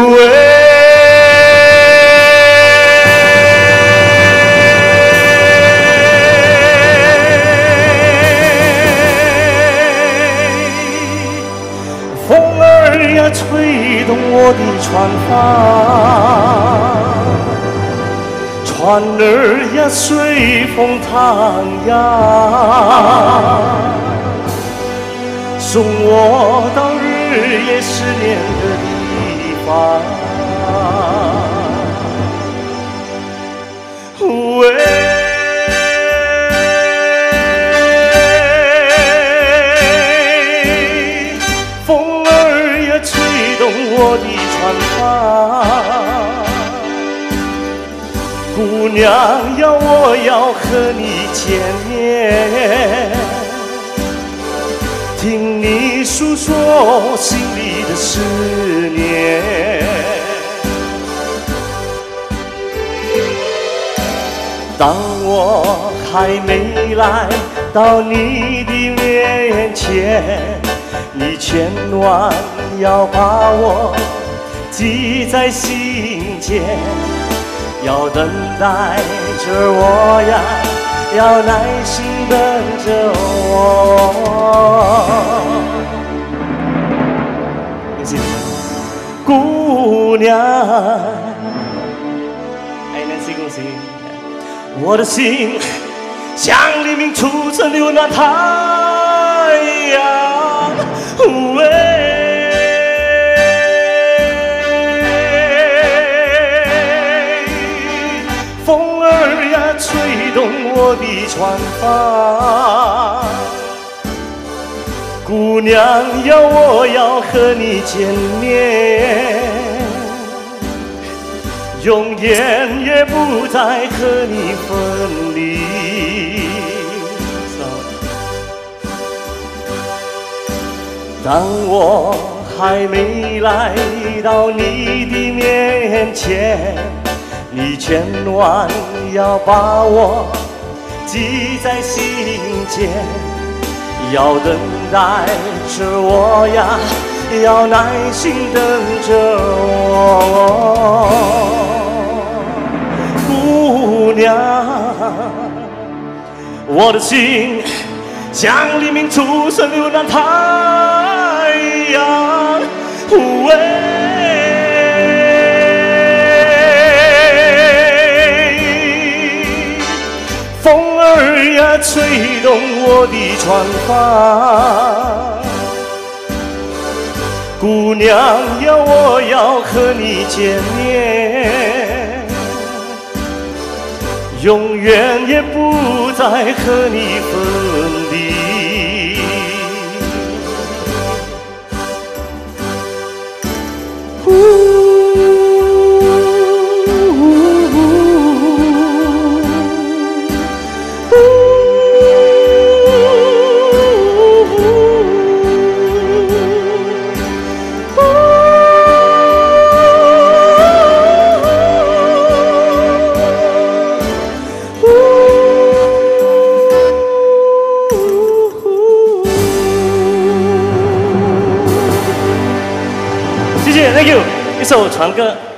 风儿呀，吹动我的船帆，船儿呀，随风徜徉，送我到日夜思念的地方。风儿呀，吹动我的船帆，姑娘呀，我要和你见面，听你诉说心里的思念。当我还没来到你的面前，你千万要把我记在心间，要等待着我呀，要耐心等着我。姑娘，哎，能行不行？我的心像黎明初晨流暖太阳，风儿呀，吹动我的船帆，姑娘呀，我要和你见面，永远也不再和你分离。当我还没来到你的面前，你千万要把我记在心间，要等待着我呀，要耐心等着我。姑娘，我的心像黎明初晨流暖太阳，风儿呀，吹动我的船帆，姑娘呀，我要和你见面，永远也不再和你分离。谢谢 ，Thank you， 一首船歌。